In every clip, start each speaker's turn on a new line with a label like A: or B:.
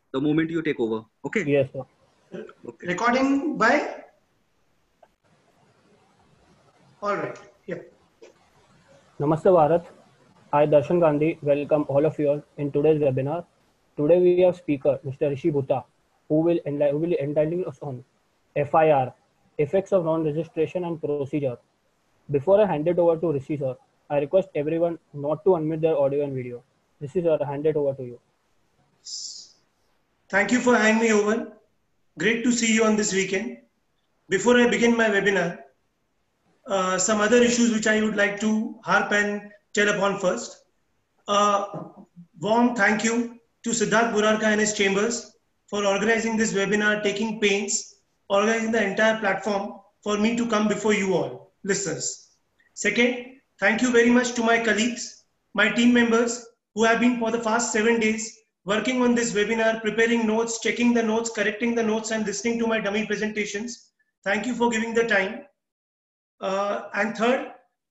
A: the moment you take over. Okay?
B: Yes, sir.
A: Okay.
C: Recording by? All right. Yeah.
B: Namaste Bharat. I, Darshan Gandhi, welcome all of you in today's webinar. Today we have speaker Mr. Rishi Bhutta, who will enlighten us on FIR, Effects of Non-Registration and Procedure. Before I hand it over to Rishi sir, I request everyone not to unmute their audio and video. Rishi sir, I hand it over to you.
C: Thank you for having me over. Great to see you on this weekend. Before I begin my webinar, some other issues which I would like to harp and tell upon first. Warm thank you to Siddharth Burarka and his chambers for organizing this webinar, taking pains, organizing the entire platform for me to come before you all, listeners. Second, thank you very much to my colleagues, my team members who have been for the past 7 days working on this webinar, preparing notes, checking the notes, correcting the notes, and listening to my dummy presentations. Thank you for giving the time. And third,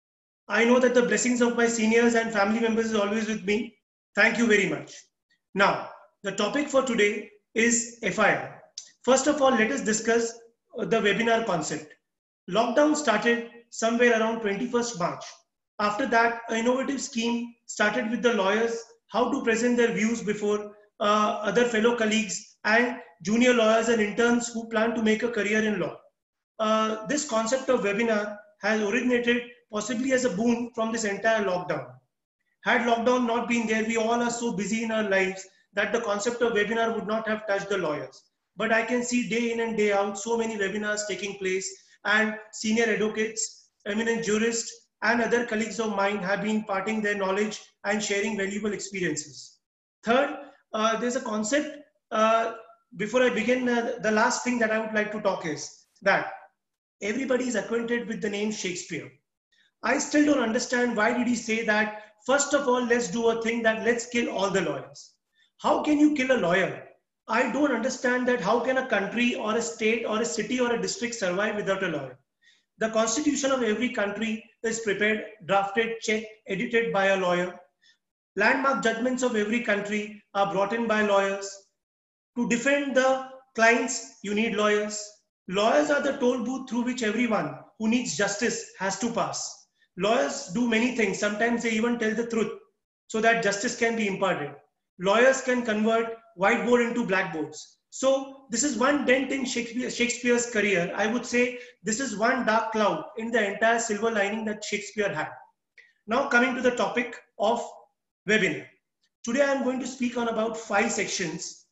C: I know that the blessings of my seniors and family members is always with me. Thank you very much. Now, the topic for today is FIR. First of all, let us discuss the webinar concept. Lockdown started somewhere around 21st March. After that, an innovative scheme started with the lawyers, how to present their views before other fellow colleagues and junior lawyers and interns who plan to make a career in law. This concept of webinar has originated possibly as a boon from this entire lockdown. Had lockdown not been there, we all are so busy in our lives that the concept of webinar would not have touched the lawyers. But I can see day in and day out so many webinars taking place, and senior advocates, eminent jurists, and other colleagues of mine have been imparting their knowledge and sharing valuable experiences. Third, there's a concept, before I begin, the last thing that I would like to talk is that everybody is acquainted with the name Shakespeare. I still don't understand why did he say that, first of all, let's do a thing that let's kill all the lawyers. How can you kill a lawyer? I don't understand that how can a country or a state or a city or a district survive without a lawyer? The constitution of every country is prepared, drafted, checked, edited by a lawyer. Landmark judgments of every country are brought in by lawyers. To defend the clients, you need lawyers. Lawyers are the toll booth through which everyone who needs justice has to pass. Lawyers do many things. Sometimes they even tell the truth so that justice can be imparted. Lawyers can convert whiteboard into blackboards. So this is one dent in Shakespeare's career. I would say this is one dark cloud in the entire silver lining that Shakespeare had. Now coming to the topic of webinar. Today I am going to speak on about 5 sections.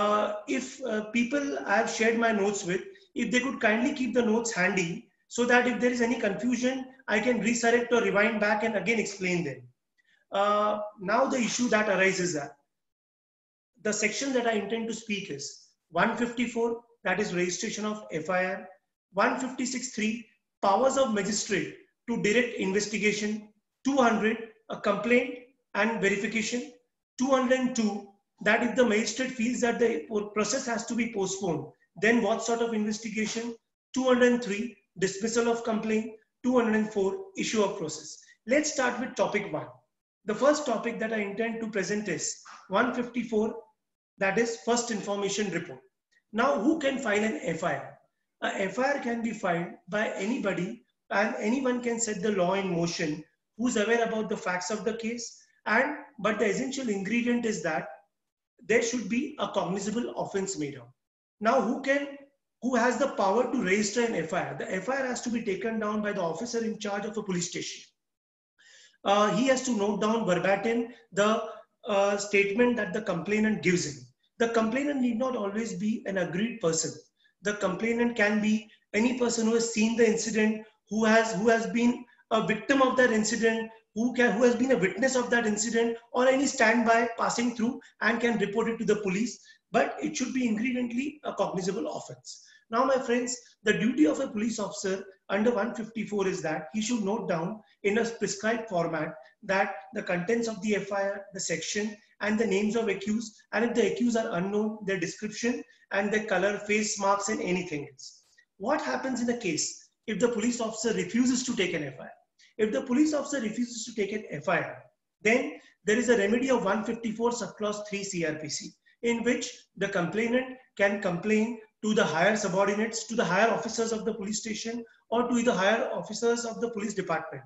C: If people I have shared my notes with, if they could kindly keep the notes handy so that if there is any confusion, I can resurrect or rewind back and again explain them. Now the issue that arises that the section that I intend to speak is 154, that is registration of FIR, 156.3, powers of magistrate to direct investigation, 200, a complaint and verification, 202, that if the magistrate feels that the process has to be postponed, then what sort of investigation, 203, dismissal of complaint, 204, issue of process. Let's start with topic 1. The first topic that I intend to present is 154, that is first information report. Now, who can file an FIR? A FIR can be filed by anybody, and anyone can set the law in motion who's aware about the facts of the case. But the essential ingredient is that there should be a cognizable offense made out. Now, who has the power to register an FIR? The FIR has to be taken down by the officer in charge of a police station. He has to note down verbatim the statement that the complainant gives him. The complainant need not always be an agreed person. The complainant can be any person who has seen the incident, who has been a victim of that incident, who has been a witness of that incident, or any standby passing through and can report it to the police. But it should be ingrediently a cognizable offense. Now, my friends, the duty of a police officer under 154 is that he should note down in a prescribed format that the contents of the FIR, the section, and the names of accused, and if the accused are unknown, their description and their color, face marks, and anything else. What happens in a case if the police officer refuses to take an FIR? If the police officer refuses to take an FIR, then there is a remedy of 154 subclause 3 CRPC. in which the complainant can complain to the higher subordinates, to the higher officers of the police station, or to the higher officers of the police department,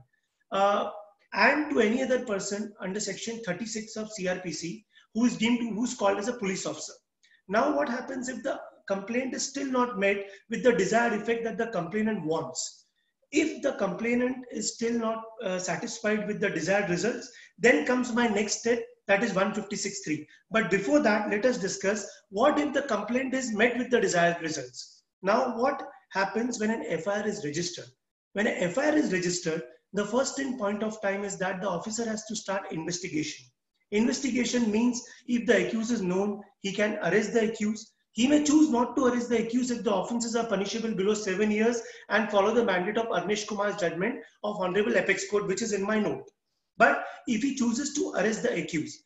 C: and to any other person under section 36 of CRPC who is who's called as a police officer. Now, what happens if the complaint is still not met with the desired effect that the complainant wants? If the complainant is still not satisfied with the desired results, then comes my next step, that is 156.3. But before that, let us discuss what if the complaint is met with the desired results. Now, what happens when an FIR is registered? When an FIR is registered, the first point of time is that the officer has to start investigation. Investigation means if the accused is known, he can arrest the accused. He may choose not to arrest the accused if the offences are punishable below 7 years and follow the mandate of Arnesh Kumar's judgment of Honorable Apex Court, which is in my note. But if he chooses to arrest the accused,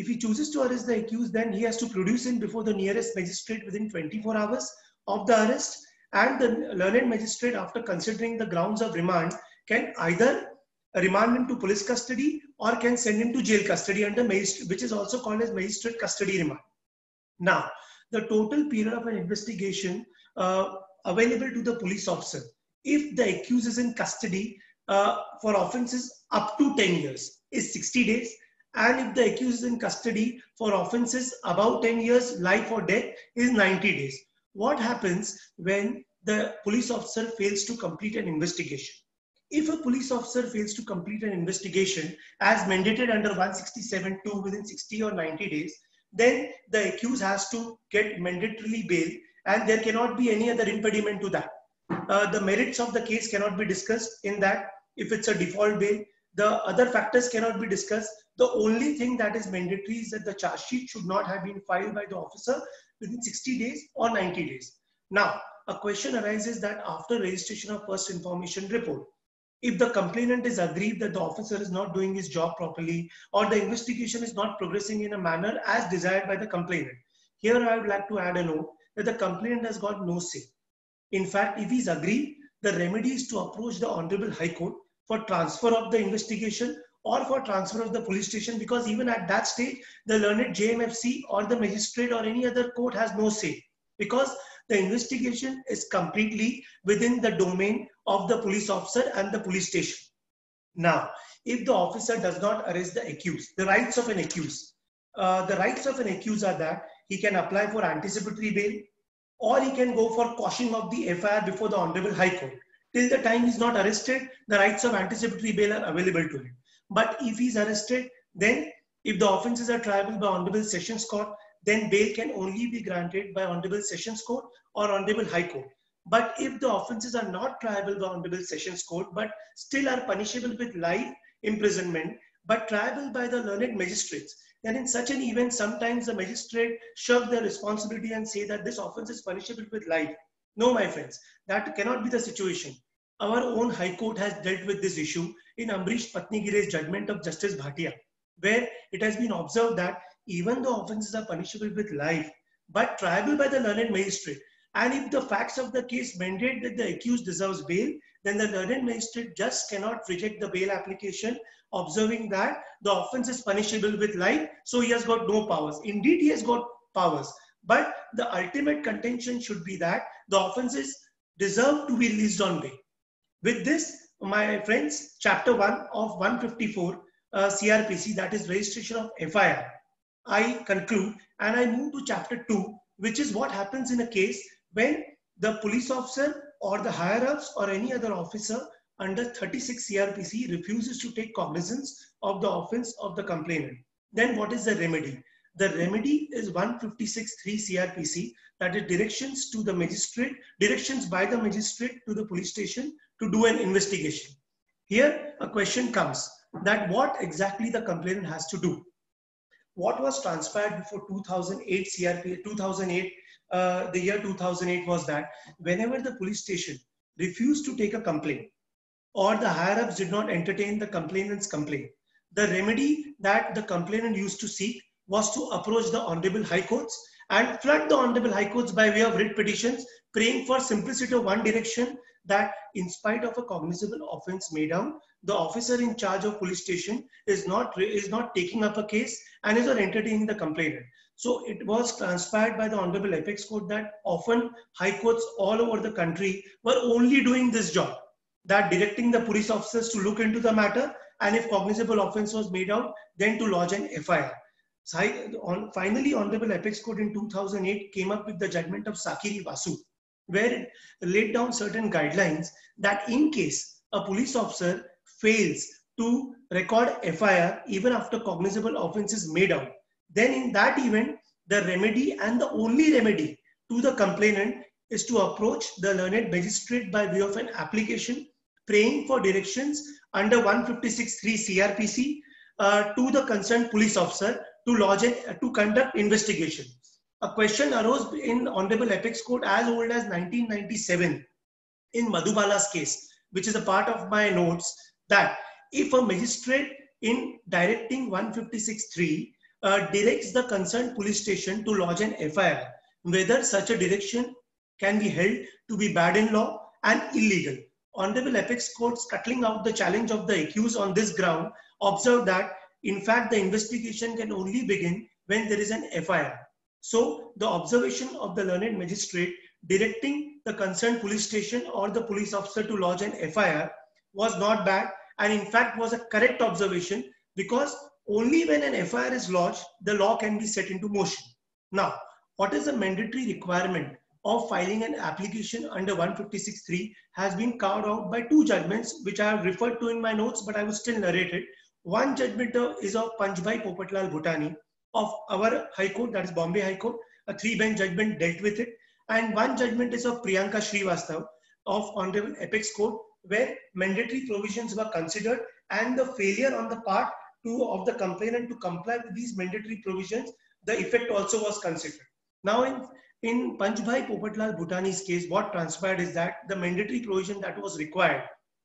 C: then he has to produce him before the nearest magistrate within 24 hours of the arrest, and the learned magistrate, after considering the grounds of remand, can either remand him to police custody or can send him to jail custody under magistrate, which is also called as magistrate custody remand. Now, the total period of an investigation available to the police officer, if the accused is in custody for offences up to 10 years, is 60 days. And if the accused is in custody for offences above 10 years, life or death, is 90 days. What happens when the police officer fails to complete an investigation? If a police officer fails to complete an investigation as mandated under 167(2) within 60 or 90 days, then the accused has to get mandatorily bail, and there cannot be any other impediment to that. The merits of the case cannot be discussed in that. If it's a default bail, the other factors cannot be discussed. The only thing that is mandatory is that the charge sheet should not have been filed by the officer within 60 days or 90 days. Now, a question arises that after registration of first information report, if the complainant is aggrieved that the officer is not doing his job properly or the investigation is not progressing in a manner as desired by the complainant, here I would like to add a note that the complainant has got no say. In fact, if he is aggrieved, the remedy is to approach the Honorable High Court for transfer of the investigation or for transfer of the police station, because even at that stage, the learned JMFC or the magistrate or any other court has no say, because the investigation is completely within the domain of the police officer and the police station. Now, if the officer does not arrest the accused, the rights of an accused are that he can apply for anticipatory bail, or he can go for quashing of the FIR before the Honorable High Court. Till the time he is not arrested, the rights of anticipatory bail are available to him. But if he is arrested, then if the offences are triable by Honorable Sessions Court, then bail can only be granted by Honorable Sessions Court or Honorable High Court. But if the offences are not triable by Honorable Sessions Court, but still are punishable with life imprisonment, but triable by the learned magistrates, then in such an event, sometimes the magistrate shirk their responsibility and say that this offence is punishable with life. No, my friends, that cannot be the situation. Our own High Court has dealt with this issue in Ambrish Patnigire's judgment of Justice Bhatia, where it has been observed that even though offences are punishable with life, but triable by the learned magistrate, and if the facts of the case mandate that the accused deserves bail, then the learned magistrate just cannot reject the bail application, observing that the offence is punishable with life, so he has got no powers. Indeed, he has got powers, but the ultimate contention should be that the offences deserve to be released on bail. With this, my friends, chapter 1 of 154 CRPC, that is registration of FIR, I conclude, and I move to chapter 2, which is what happens in a case when the police officer or the higher-ups or any other officer under 36 CRPC refuses to take cognizance of the offence of the complainant. Then what is the remedy? The remedy is 156.3 CRPC, that is directions to the magistrate, directions by the magistrate to the police station to do an investigation. Here a question comes that what exactly the complainant has to do. What was transpired before 2008 CRPC, the year 2008 was that whenever the police station refused to take a complaint or the higher-ups did not entertain the complainant's complaint, the remedy that the complainant used to seek was to approach the Honorable High Courts and flood the Honorable High Courts by way of writ petitions, praying for simplicity of one direction, that in spite of a cognizable offence made out, the officer in charge of police station is not taking up a case and is not entertaining the complainant. So it was transpired by the Honorable Apex Court that often high courts all over the country were only doing this job, that directing the police officers to look into the matter, and if cognizable offence was made out, then to lodge an FIR. Finally, Honorable Apex Court in 2008 came up with the judgment of Sakiri Vasu, where it laid down certain guidelines that in case a police officer fails to record FIR even after cognizable offence is made out, then in that event, the remedy and the only remedy to the complainant is to approach the learned magistrate by way of an application praying for directions under 156(3) CRPC to the concerned police officer to conduct investigation. A question arose in Honorable Apex Court as old as 1997 in Madhubala's case, which is a part of my notes, that if a magistrate in directing 156(3) directs the concerned police station to lodge an FIR, whether such a direction can be held to be bad in law and illegal. Honorable Apex Court, scuttling out the challenge of the accused on this ground, observed that in fact the investigation can only begin when there is an FIR. So the observation of the learned magistrate directing the concerned police station or the police officer to lodge an FIR was not bad, and in fact was a correct observation, because only when an FIR is lodged, the law can be set into motion. Now, what is the mandatory requirement of filing an application under 156(3) has been carved out by two judgments, which I have referred to in my notes, but I will still narrate it. One judgment is of Panchbhai Popatlal Bhutani of our High Court, that is Bombay High Court. A 3-bench judgment dealt with it. And one judgment is of Priyanka Srivastav of Honorable Apex Court, where mandatory provisions were considered and the failure on the part of the complainant to comply with these mandatory provisions, the effect also was considered. Now in Panchbhai Popatlal Bhutani's case, what transpired is that the mandatory provision that was required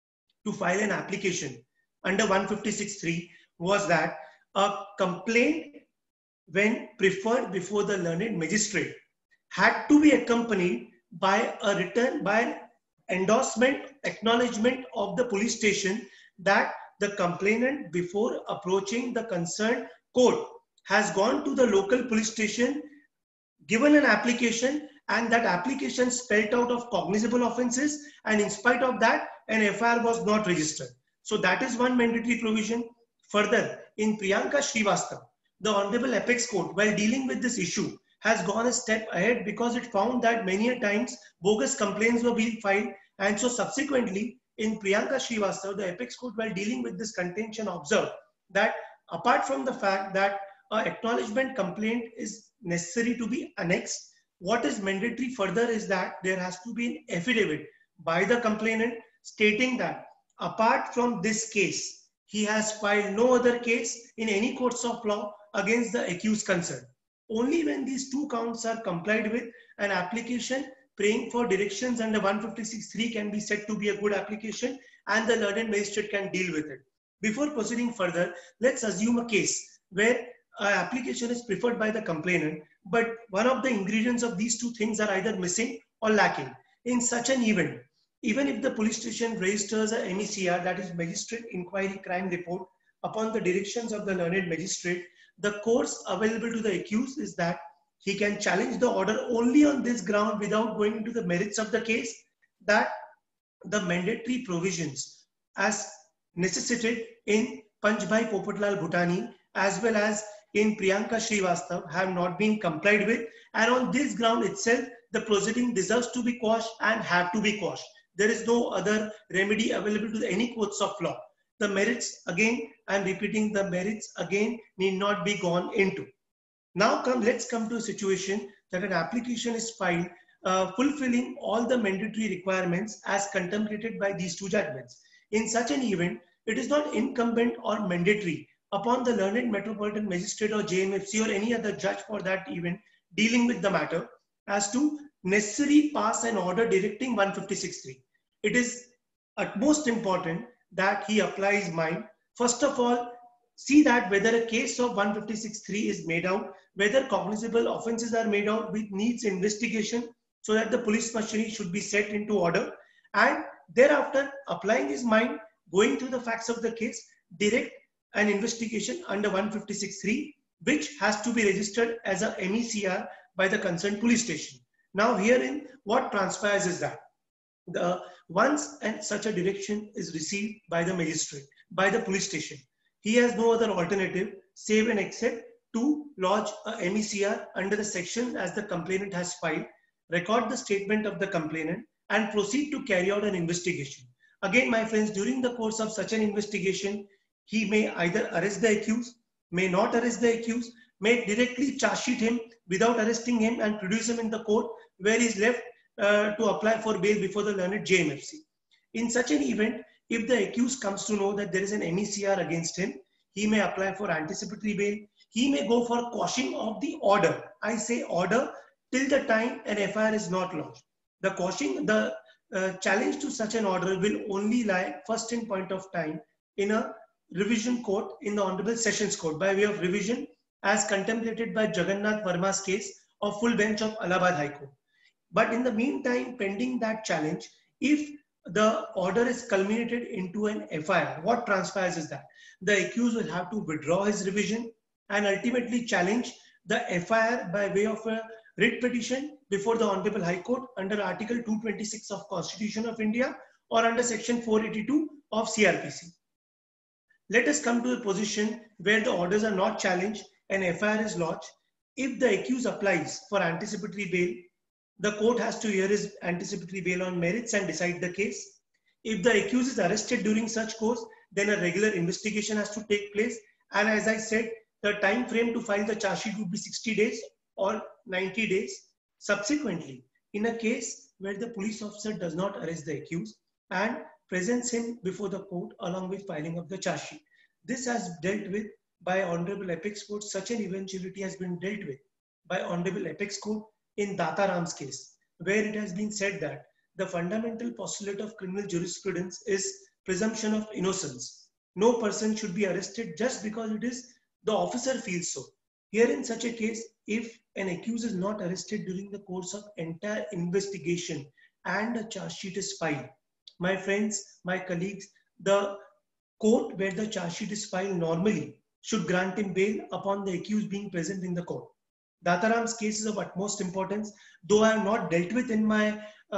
C: to file an application under 156(3) was that a complaint, when preferred before the learned magistrate, had to be accompanied by a written, by an endorsement, acknowledgement of the police station that the complainant, before approaching the concerned court, has gone to the local police station, given an application, and that application spelled out of cognizable offences, and in spite of that, an FIR was not registered. So that is one mandatory provision. Further, in Priyanka Srivastav, the Honorable Apex Court, while dealing with this issue, has gone a step ahead, because it found that many a times bogus complaints were being filed, and so subsequently in Priyanka Srivastav, the Apex Court, while dealing with this contention, observed that apart from the fact that an acknowledgement complaint is necessary to be annexed, what is mandatory further is that there has to be an affidavit by the complainant stating that apart from this case, he has filed no other case in any courts of law against the accused concerned. Only when these two counts are complied with, an application praying for directions under 156(3) can be said to be a good application, and the learned magistrate can deal with it. Before proceeding further, let's assume a case where an application is preferred by the complainant, but one of the ingredients of these two things are either missing or lacking. In such an event, even if the police station registers a MECR, that is Magistrate Inquiry Crime Report, upon the directions of the learned magistrate, the course available to the accused is that he can challenge the order only on this ground without going into the merits of the case, that the mandatory provisions as necessitated in Panchbhai Popatlal Bhutani as well as in Priyanka Srivastav have not been complied with, and on this ground itself, the proceeding deserves to be quashed and have to be quashed. There is no other remedy available to any courts of law. The merits, again, I am repeating, the merits again need not be gone into. Now let's come to a situation that an application is filed fulfilling all the mandatory requirements as contemplated by these two judgments. In such an event, it is not incumbent or mandatory upon the learned metropolitan magistrate or JMFC or any other judge for that event dealing with the matter as to necessarily pass an order directing 156(3). It is utmost important that he applies mind. First of all, see that whether a case of 156(3) is made out, whether cognizable offences are made out, which needs investigation, so that the police machinery should be set into order, and thereafter applying his mind, going through the facts of the case, direct an investigation under 156(3), which has to be registered as a MECR by the concerned police station. Now herein, what transpires is that once such a direction is received by the magistrate, by the police station, he has no other alternative save and except to lodge a MECR under the section as the complainant has filed, record the statement of the complainant, and proceed to carry out an investigation. Again, my friends, during the course of such an investigation, he may either arrest the accused, may not arrest the accused, may directly charge sheet him without arresting him and produce him in the court where he is left to apply for bail before the learned JMFC. In such an event, if the accused comes to know that there is an MECR against him, he may apply for anticipatory bail. He may go for quashing of the order. I say order till the time an FIR is not lodged. The quashing, the challenge to such an order will only lie first in point of time in a revision court in the Honorable Sessions Court by way of revision as contemplated by Jagannath Verma's case of full bench of Allahabad High Court. But in the meantime, pending that challenge, if the order is culminated into an FIR, what transpires is that the accused will have to withdraw his revision and ultimately challenge the FIR by way of a writ petition before the Honorable High Court under Article 226 of Constitution of India or under Section 482 of CRPC. Let us come to a position where the orders are not challenged and FIR is lodged. If the accused applies for anticipatory bail, the court has to hear his anticipatory bail on merits and decide the case. If the accused is arrested during such course, then a regular investigation has to take place. And as I said, the time frame to file the charge sheet would be 60 days or 90 days. Subsequently, in a case where the police officer does not arrest the accused and presents him before the court along with filing of the charge sheet, this has dealt with by Honorable Apex Court. Such an eventuality has been dealt with by Honorable Apex Court in Dataram's case, where it has been said that the fundamental postulate of criminal jurisprudence is presumption of innocence. No person should be arrested just because it is the officer feels so. Here in such a case, if an accused is not arrested during the course of entire investigation and a charge sheet is filed, my friends, my colleagues, the court where the charge sheet is filed normally should grant him bail upon the accused being present in the court. Dataram's case is of utmost importance, though I have not dealt with in my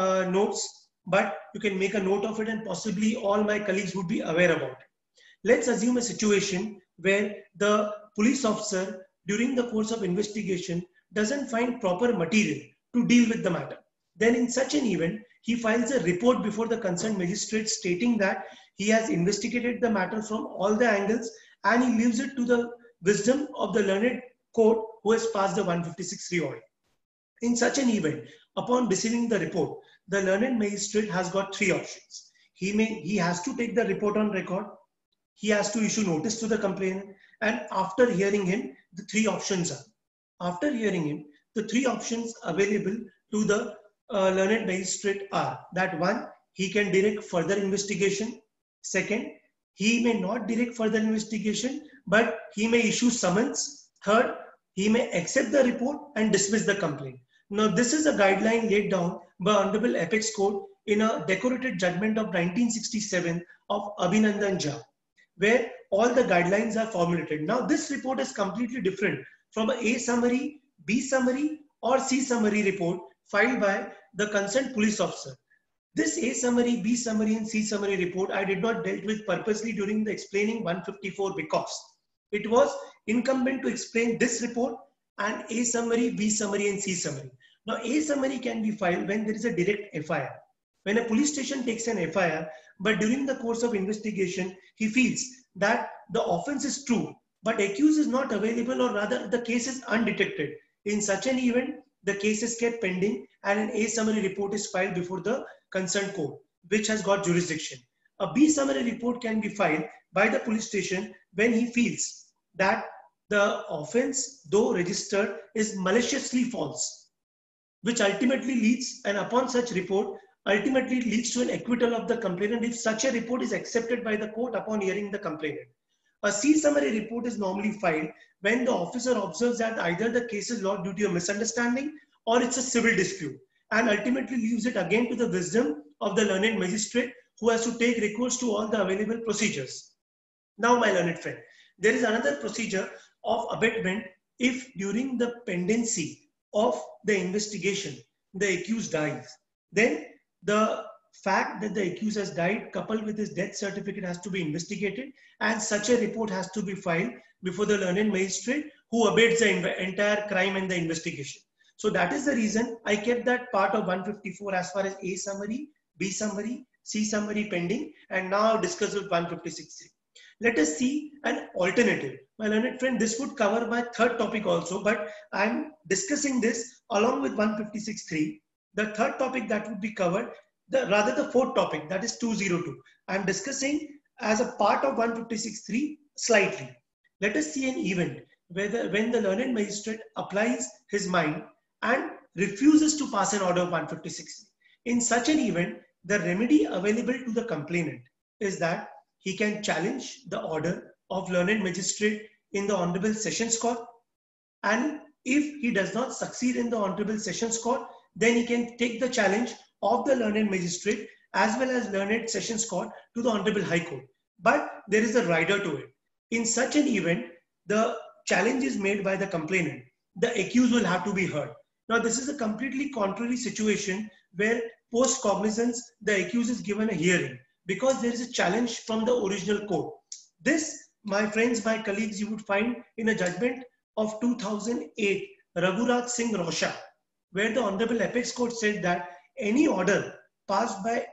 C: notes, but you can make a note of it and possibly all my colleagues would be aware about it. Let's assume a situation where the police officer during the course of investigation doesn't find proper material to deal with the matter. Then in such an event, he files a report before the concerned magistrate stating that he has investigated the matter from all the angles and he leaves it to the wisdom of the learned court who has passed the 156(3) order. In such an event, upon receiving the report, the learned magistrate has got three options. He has to take the report on record, he has to issue notice to the complainant, and after hearing him, the three options are. After hearing him, the three options available to the learned magistrate are that one, he can direct further investigation. Second, he may not direct further investigation, but he may issue summons. Third, he may accept the report and dismiss the complaint. Now, this is a guideline laid down by Honorable Apex Court in a decorated judgment of 1967 of Abhinandan Jha, where all the guidelines are formulated. Now, this report is completely different from a A summary, B summary, or C summary report filed by the concerned police officer. This A summary, B summary, and C summary report I did not dealt with purposely during the explaining 154 because it was incumbent to explain this report and A summary, B summary, and C summary. Now, A summary can be filed when there is a direct FIR. When a police station takes an FIR, but during the course of investigation, he feels that the offense is true, but accused is not available, or rather the case is undetected. In such an event, the case is kept pending and an A summary report is filed before the concerned court, which has got jurisdiction. A B summary report can be filed by the police station when he feels that the offense, though registered, is maliciously false, which ultimately leads, and upon such report, ultimately leads to an acquittal of the complainant if such a report is accepted by the court upon hearing the complainant. A C summary report is normally filed when the officer observes that either the case is lodged due to a misunderstanding or it's a civil dispute, and ultimately leaves it again to the wisdom of the learned magistrate who has to take recourse to all the available procedures. Now, my learned friend, there is another procedure of abatement if during the pendency of the investigation, the accused dies, then the fact that the accused has died coupled with his death certificate has to be investigated, and such a report has to be filed before the learned magistrate who abates the entire crime and the investigation. So that is the reason I kept that part of 154 as far as A summary, B summary, C summary pending, and now I'll discuss with 156.3. Let us see an alternative. My learned friend, this would cover my third topic also, but I'm discussing this along with 156.3. The third topic that would be covered, the fourth topic, that is 202. I'm discussing as a part of 156.3 slightly. Let us see an event where when the learned magistrate applies his mind and refuses to pass an order of 156. In such an event, the remedy available to the complainant is that he can challenge the order of learned magistrate in the Honorable Sessions Court, and if he does not succeed in the Honorable Sessions Court, then he can take the challenge of the learned magistrate as well as learned Sessions Court to the Honorable High Court. But there is a rider to it. In such an event, the challenge is made by the complainant. The accused will have to be heard. Now, this is a completely contrary situation where post cognizance, the accused is given a hearing because there is a challenge from the original court. This, my friends, my colleagues, you would find in a judgment of 2008, Raghuraj Singh Rosha, where the Honorable Apex Court said that any order passed by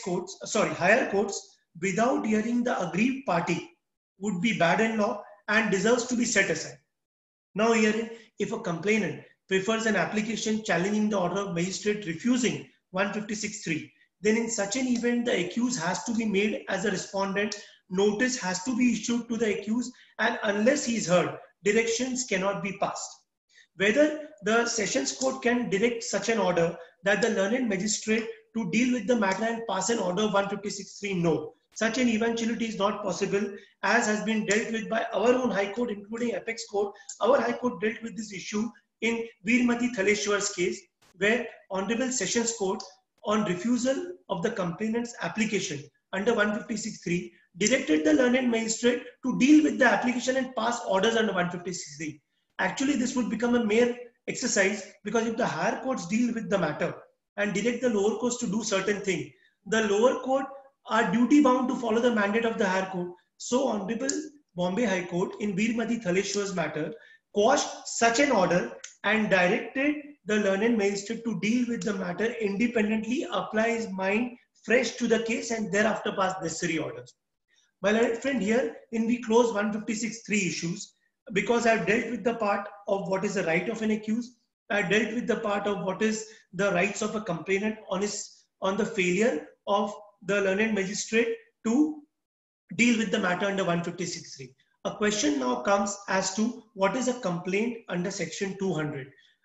C: higher courts without hearing the aggrieved party would be bad in law and deserves to be set aside. Now herein, if a complainant prefers an application challenging the order of magistrate refusing 156.3, then in such an event, the accused has to be made as a respondent, notice has to be issued to the accused, and unless he is heard, directions cannot be passed. Whether the Sessions Court can direct such an order that the learned magistrate to deal with the matter and pass an order of 156.3, no. Such an eventuality is not possible, as has been dealt with by our own High Court, including Apex Court. Our High Court dealt with this issue in Veermati Thaleshwar's case, where Honorable Sessions Court, on refusal of the complainant's application under 156.3, directed the learned magistrate to deal with the application and pass orders under 156.3. Actually, this would become a mere exercise, because if the higher courts deal with the matter and direct the lower courts to do certain things, the lower court are duty bound to follow the mandate of the higher court. So Honorable Bombay High Court in Veermati Thaleshwar's matter quashed such an order and directed the learned magistrate to deal with the matter independently, apply his mind fresh to the case, and thereafter pass necessary orders. My learned friend, here in we close 156.3 issues, because I have dealt with the part of what is the right of an accused. I dealt with the part of what is the rights of a complainant on the failure of the learned magistrate to deal with the matter under 156.3. A question now comes as to what is a complaint under section 200.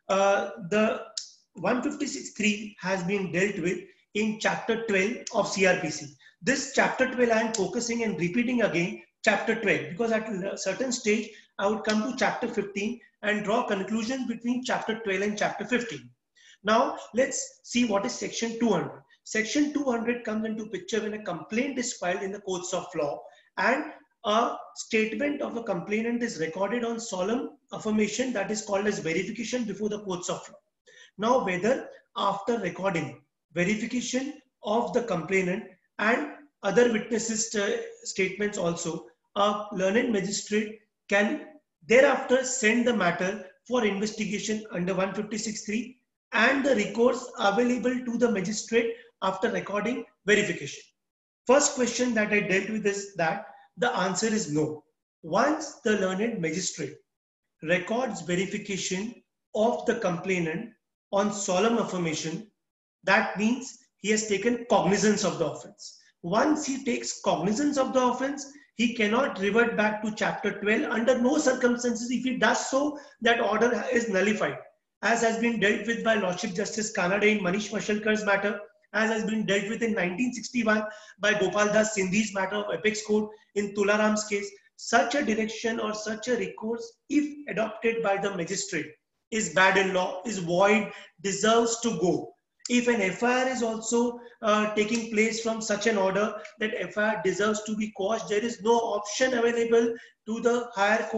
C: The 156.3 has been dealt with in chapter 12 of CRPC. This chapter 12 I am focusing and repeating again chapter 12, because at a certain stage I would come to chapter 15 and draw conclusions between chapter 12 and chapter 15. Now let's see what is section 200. Section 200 comes into picture when a complaint is filed in the courts of law and a statement of a complainant is recorded on solemn affirmation, that is called as verification before the courts of law. Now, whether after recording verification of the complainant and other witnesses' statements also, a learned magistrate can thereafter send the matter for investigation under 156.3 and the recourse available to the magistrate after recording verification. First question that I dealt with is that the answer is no. Once the learned magistrate records verification of the complainant on solemn affirmation, that means he has taken cognizance of the offense. Once he takes cognizance of the offense, he cannot revert back to chapter 12 under no circumstances. If he does so, that order is nullified, as has been dealt with by Lordship Justice Kanade in Manish Mashalkar's matter, as has been dealt with in 1961 by Gopal Das Sindhi's matter of Apex Court in Tularam's case. Such a direction or such a recourse, if adopted by the magistrate, is bad in law, is void, deserves to go. If an FIR is also taking place from such an order, that FIR deserves to be quashed. There is no option available to the higher courts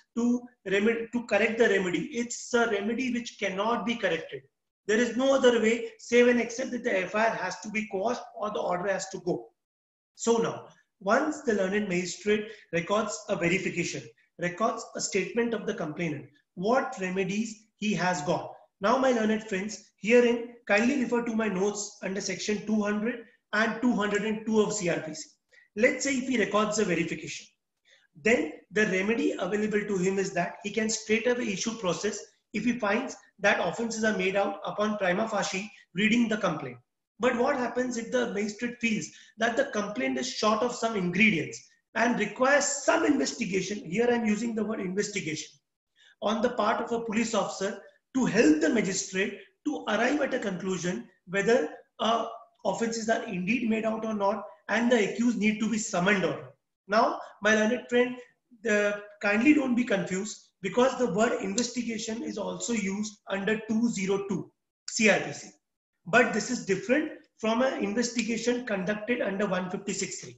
C: to correct the remedy. It's a remedy which cannot be corrected. There is no other way save and except that the FIR has to be quashed or the order has to go. So now, once the learned magistrate records a verification, records a statement of the complainant, what remedies he has got. Now, my learned friends, herein kindly refer to my notes under section 200 and 202 of CRPC. Let's say if he records a verification, then the remedy available to him is that he can straight away issue process if he finds that offences are made out upon prima facie reading the complaint. But what happens if the magistrate feels that the complaint is short of some ingredients and requires some investigation? Here I am using the word investigation on the part of a police officer to help the magistrate to arrive at a conclusion whether offences are indeed made out or not and the accused need to be summoned or not. Now, my learned friend, kindly don't be confused because the word investigation is also used under 202 CRPC. But this is different from an investigation conducted under 156(3).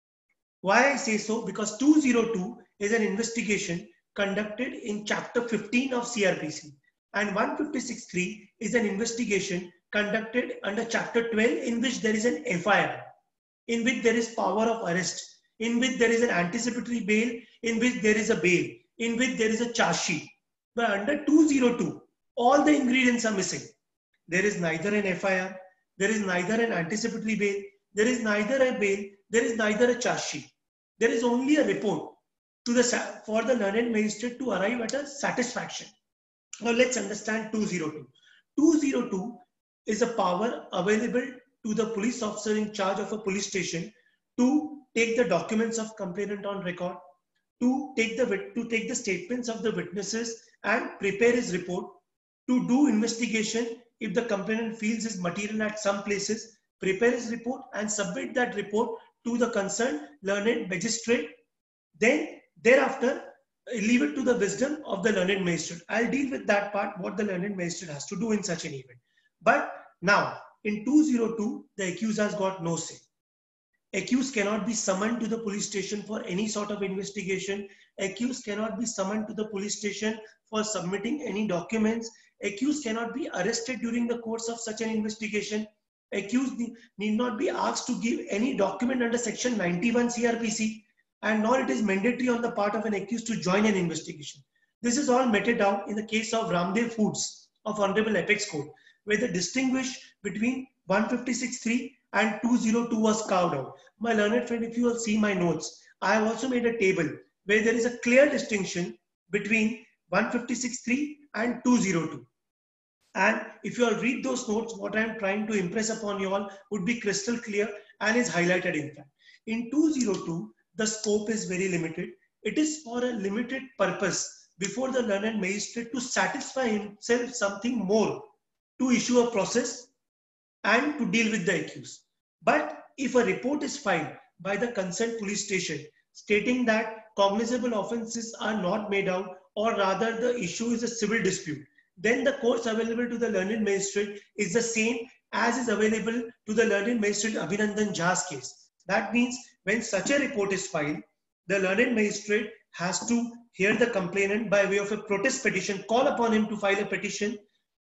C: Why I say so? Because 202 is an investigation conducted in chapter 15 of CRPC and 156(3 is an investigation conducted under chapter 12 in which there is an FIR, in which there is power of arrest, in which there is an anticipatory bail, in which there is a bail, in which there is a charge sheet. But under 202, all the ingredients are missing. There is neither an FIR, there is neither an anticipatory bail, there is neither a bail, there is neither a charge sheet. There is only a report for the learned magistrate to arrive at a satisfaction. Now let's understand 202. 202 is a power available to the police officer in charge of a police station to take the documents of complainant on record, to take the statements of the witnesses and prepare his report, to do investigation if the complainant feels his material at some places, prepare his report and submit that report to the concerned learned magistrate. Then thereafter, leave it to the wisdom of the learned magistrate. I'll deal with that part, what the learned magistrate has to do in such an event. But now, in 202, the accused has got no say. Accused cannot be summoned to the police station for any sort of investigation. Accused cannot be summoned to the police station for submitting any documents. Accused cannot be arrested during the course of such an investigation. Accused need not be asked to give any document under section 91 CRPC, and nor it is mandatory on the part of an accused to join an investigation. This is all meted out in the case of Ramdev Foods of Honorable Apex Court, where the distinguish between 156(3) and 202 was carved out. My learned friend, if you will see my notes, I have also made a table where there is a clear distinction between 156(3) and 202. And if you all read those notes, what I am trying to impress upon you all would be crystal clear and is highlighted in fact. In 202, the scope is very limited. It is for a limited purpose before the learned magistrate to satisfy himself something more, to issue a process and to deal with the accused. But if a report is filed by the concerned police station stating that cognizable offences are not made out, or rather the issue is a civil dispute, then the course available to the learned magistrate is the same as is available to the learned magistrate Abhinandan Jha's case. That means when such a report is filed, the learned magistrate has to hear the complainant by way of a protest petition, call upon him to file a petition,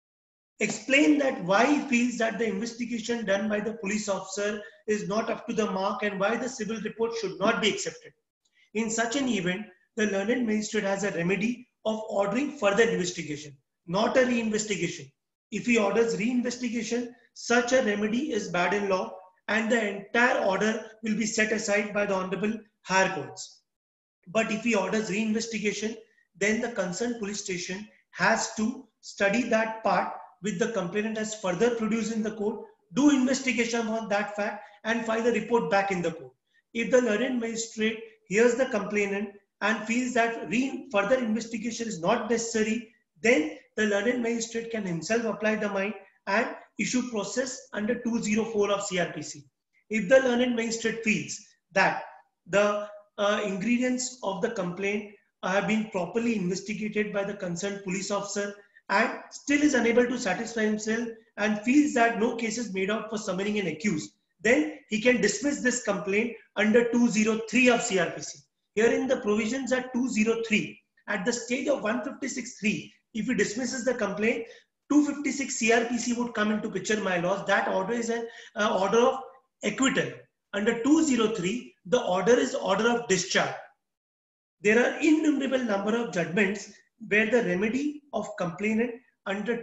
C: explain that why he feels that the investigation done by the police officer is not up to the mark and why the civil report should not be accepted. In such an event, the learned magistrate has a remedy of ordering further investigation, not a reinvestigation. If he orders reinvestigation, such a remedy is bad in law and the entire order will be set aside by the Honorable Higher Courts. But if he orders reinvestigation, then the concerned police station has to study that part which the complainant has further produced in the court, do investigation on that fact and file the report back in the court. If the learned magistrate hears the complainant and feels that further investigation is not necessary, then the learned magistrate can himself apply the mind and issue process under 204 of CRPC. If the learned magistrate feels that the ingredients of the complaint have been properly investigated by the concerned police officer and still is unable to satisfy himself and feels that no case is made out for summoning an accused, then he can dismiss this complaint under 203 of CRPC. Herein the provisions are 203 at the stage of 156.3, if he dismisses the complaint, 256 CRPC would come into picture, my lords. That order is an order of acquittal. Under 203, the order is order of discharge. There are innumerable number of judgments where the remedy of complainant under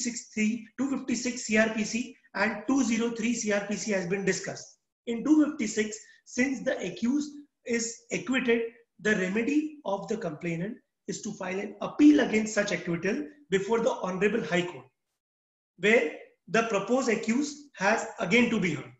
C: 256 CRPC and 203 CRPC has been discussed. In 256, since the accused is acquitted, the remedy of the complainant is to file an appeal against such acquittal before the Honorable High Court, where the proposed accused has again to be heard.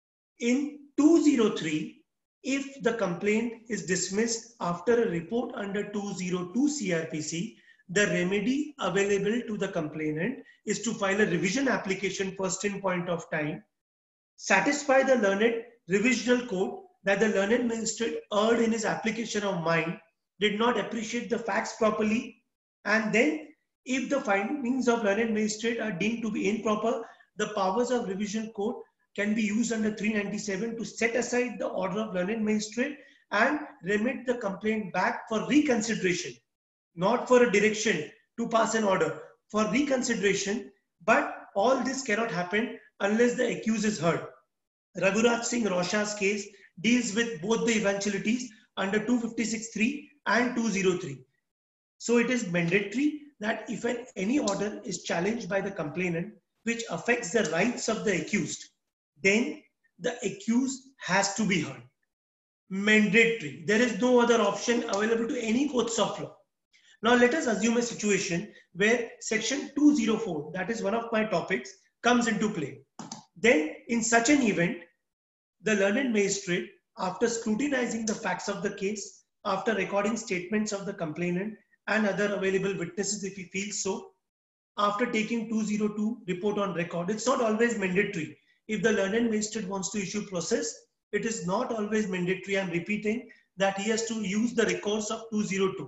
C: In 203, if the complaint is dismissed after a report under 202 CRPC, the remedy available to the complainant is to file a revision application first in point of time, satisfy the learned revisional court that the learned magistrate erred in his application of mind, did not appreciate the facts properly, and then if the findings of learned magistrate are deemed to be improper, the powers of revision court can be used under 397 to set aside the order of learned magistrate and remit the complaint back for reconsideration, not for a direction to pass an order, for reconsideration. But all this cannot happen unless the accused is heard. Raghuraj Singh Rosha's case deals with both the eventualities under 256.3 and 203. So it is mandatory that if any order is challenged by the complainant which affects the rights of the accused, then the accused has to be heard. Mandatory. There is no other option available to any courts of law. Now let us assume a situation where section 204, that is one of my topics, comes into play. Then in such an event, the learned magistrate, after scrutinizing the facts of the case, after recording statements of the complainant and other available witnesses if he feels so, after taking 202 report on record, it's not always mandatory. If the learned magistrate wants to issue process, it is not always mandatory. I'm repeating that he has to use the recourse of 202.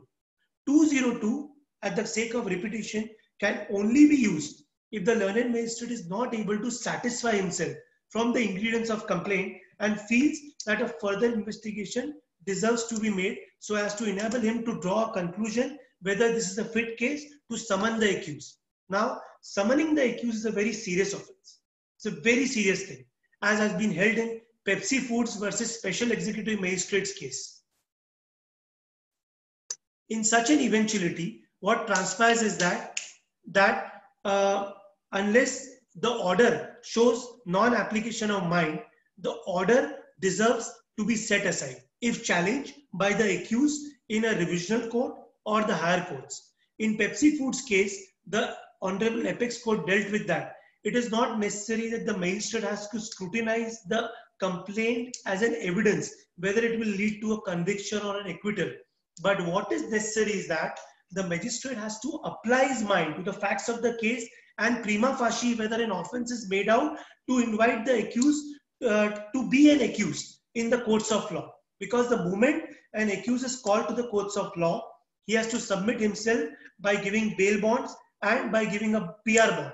C: 202, at the sake of repetition, can only be used if the learned magistrate is not able to satisfy himself from the ingredients of complaint and feels that a further investigation deserves to be made so as to enable him to draw a conclusion whether this is a fit case to summon the accused. Now, summoning the accused is a very serious offense. It's a very serious thing, as has been held in Pepsi Foods versus Special Executive Magistrate's case. In such an eventuality, what transpires is that unless the order shows non-application of mind, the order deserves to be set aside if challenged by the accused in a revisional court or the higher courts. In Pepsi Foods case, the Honorable Apex Court dealt with that. It is not necessary that the magistrate has to scrutinize the complaint as an evidence, whether it will lead to a conviction or an acquittal. But what is necessary is that the magistrate has to apply his mind to the facts of the case and prima facie whether an offense is made out to invite the accused to be an accused in the courts of law. Because the moment an accused is called to the courts of law, he has to submit himself by giving bail bonds and by giving a PR bond.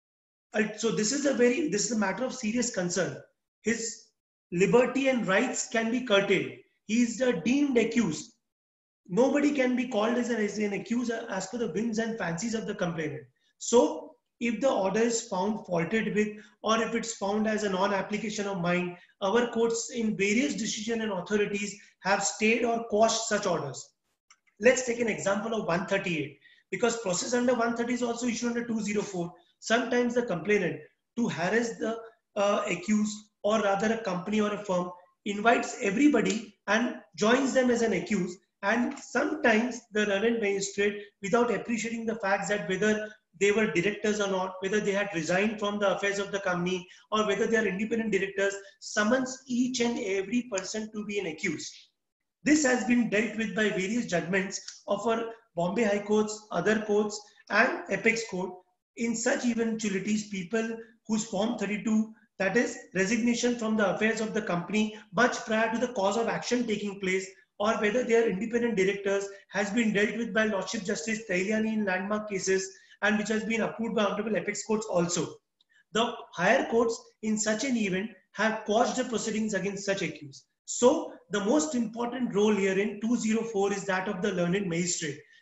C: So this is a matter of serious concern. His liberty and rights can be curtailed. He is the deemed accused. Nobody can be called as an accused as per the whims and fancies of the complainant. So if the order is found faulted with, or if it's found as a non-application of mind, our courts in various decision and authorities have stayed or quashed such orders. Let's take an example of 138. Because process under 130 is also issued under 204. Sometimes the complainant, to harass the accused, or rather a company or a firm, invites everybody and joins them as an accused. And sometimes the learned magistrate, without appreciating the facts that whether they were directors or not, whether they had resigned from the affairs of the company, or whether they are independent directors, summons each and every person to be an accused. This has been dealt with by various judgments of our Bombay High Courts, other courts, and Apex Court. In such eventualities, people whose Form 32, that is resignation from the affairs of the company much prior to the cause of action taking place, or whether they are independent directors, has been dealt with by Lordship Justice Tailiani in landmark cases, and which has been approved by Honorable Apex Courts also. The higher courts in such an event have quashed the proceedings against such accused. So the most important role here in 204 is that of the learned magistrate.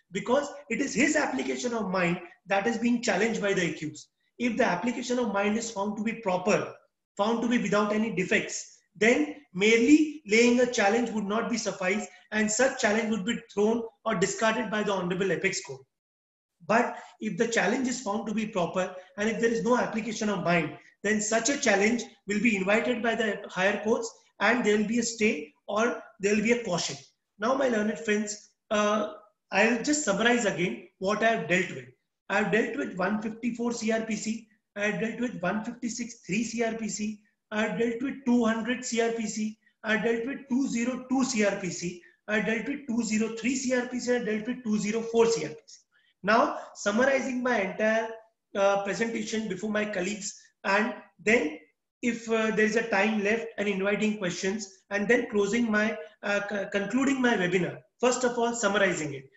C: because it is his application of mind that is being challenged by the accused. If the application of mind is found to be proper, found to be without any defects, then merely laying a challenge would not be suffice, and such challenge would be thrown or discarded by the Honorable Apex Court. But if the challenge is found to be proper and if there is no application of mind, then such a challenge will be invited by the higher courts and there will be a stay or there will be a caution. Now, my learned friends, I'll just summarize again what I have dealt with. I have dealt with 154 CRPC, I have dealt with 156 3 CRPC, I have dealt with 200 CRPC, I have dealt with 202 CRPC, I have dealt with 203 CRPC, I have dealt with 204 CRPC. Now, summarizing my entire presentation before my colleagues, and then if there is a time left and inviting questions, and then closing my, concluding my webinar. First of all, summarizing it.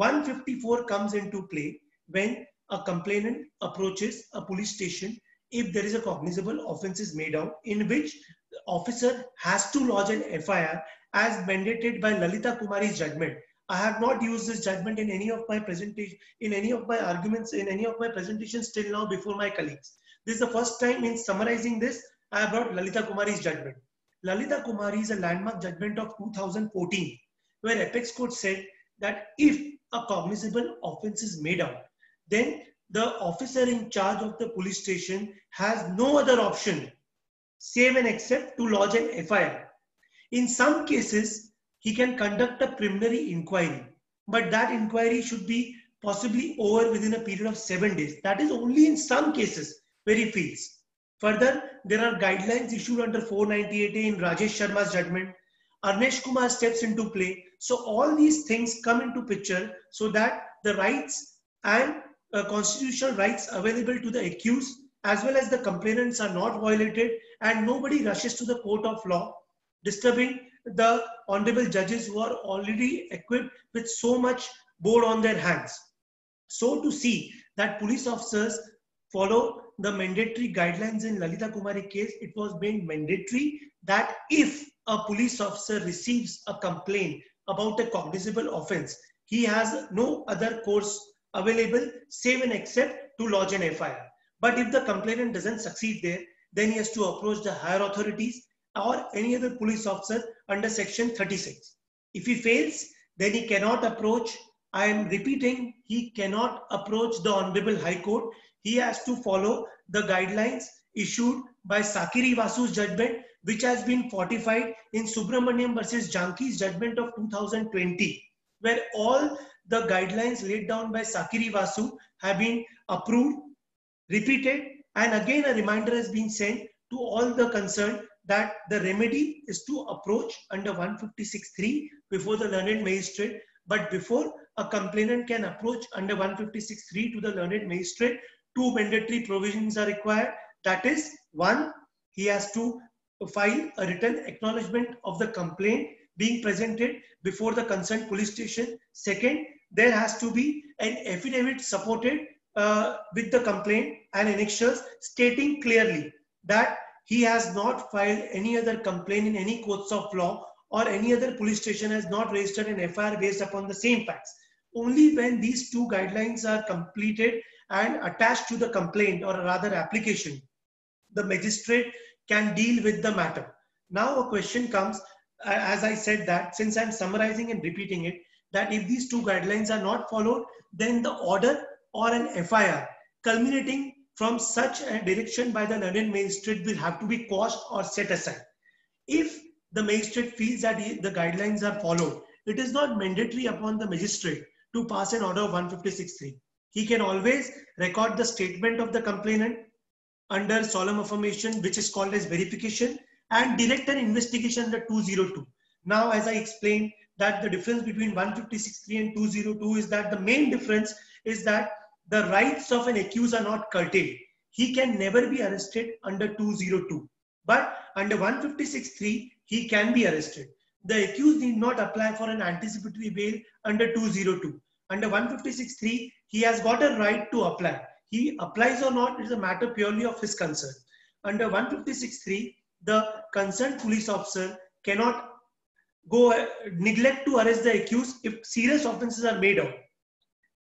C: 154 comes into play when a complainant approaches a police station if there is a cognizable offense is made out, in which the officer has to lodge an FIR as mandated by Lalita Kumari's judgment. I have not used this judgment in any of my presentation, in any of my arguments, in any of my presentations till now before my colleagues. This is the first time in summarizing this, I have brought Lalita Kumari's judgment. Lalita Kumari is a landmark judgment of 2014, where Apex Court said that if a cognizable offense is made out, then the officer in charge of the police station has no other option save and except to lodge an FIR. In some cases, he can conduct a preliminary inquiry, but that inquiry should be possibly over within a period of 7 days. That is only in some cases where he feels. Further, there are guidelines issued under 498A in Rajesh Sharma's judgment. Arnesh Kumar steps into play. So all these things come into picture so that the rights and constitutional rights available to the accused as well as the complainants are not violated, and nobody rushes to the court of law, disturbing the honorable judges who are already equipped with so much board on their hands. So to see that police officers follow the mandatory guidelines in Lalita Kumari case, it was made mandatory that if a police officer receives a complaint about a cognizable offense, he has no other course available save and except to lodge an FIR. But if the complainant doesn't succeed there, then he has to approach the higher authorities or any other police officer under section 36. If he fails, then he cannot approach, I am repeating, he cannot approach the Honorable High Court. He has to follow the guidelines issued by Sakiri Vasu's judgment, which has been fortified in Subramaniam versus Janki's judgment of 2020, where all the guidelines laid down by Sakiri Vasu have been approved, repeated, and again a reminder has been sent to all the concerned that the remedy is to approach under 156(3) before the learned magistrate. But before a complainant can approach under 156(3) to the learned magistrate, two mandatory provisions are required. That is, one, he has to file a written acknowledgement of the complaint being presented before the concerned police station. Second, there has to be an affidavit supported with the complaint and annexures stating clearly that he has not filed any other complaint in any courts of law or any other police station has not registered an FIR based upon the same facts. Only when these two guidelines are completed and attached to the complaint or rather application, the magistrate can deal with the matter. Now a question comes, as I said that, since I'm summarizing and repeating it, that if these two guidelines are not followed, then the order or an FIR culminating from such a direction by the learned magistrate will have to be quashed or set aside. If the magistrate feels that the guidelines are followed, it is not mandatory upon the magistrate to pass an order of 156(3). He can always record the statement of the complainant under solemn affirmation, which is called as verification, and direct an investigation under 202. Now, as I explained, that the difference between 156(3) and 202 is that the main difference is that the rights of an accused are not curtailed. He can never be arrested under 202. But under 156(3), he can be arrested. The accused need not apply for an anticipatory bail under 202. Under 156(3), he has got a right to apply. He applies or not is a matter purely of his concern. Under 156(3), the concerned police officer cannot go neglect to arrest the accused if serious offences are made out.